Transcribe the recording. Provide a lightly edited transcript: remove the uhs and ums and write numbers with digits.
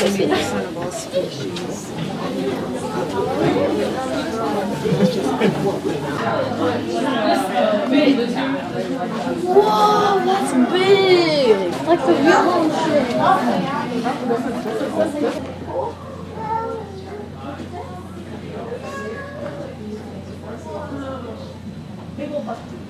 gonna be the son of all species. Whoa, that's big! Like the real shit.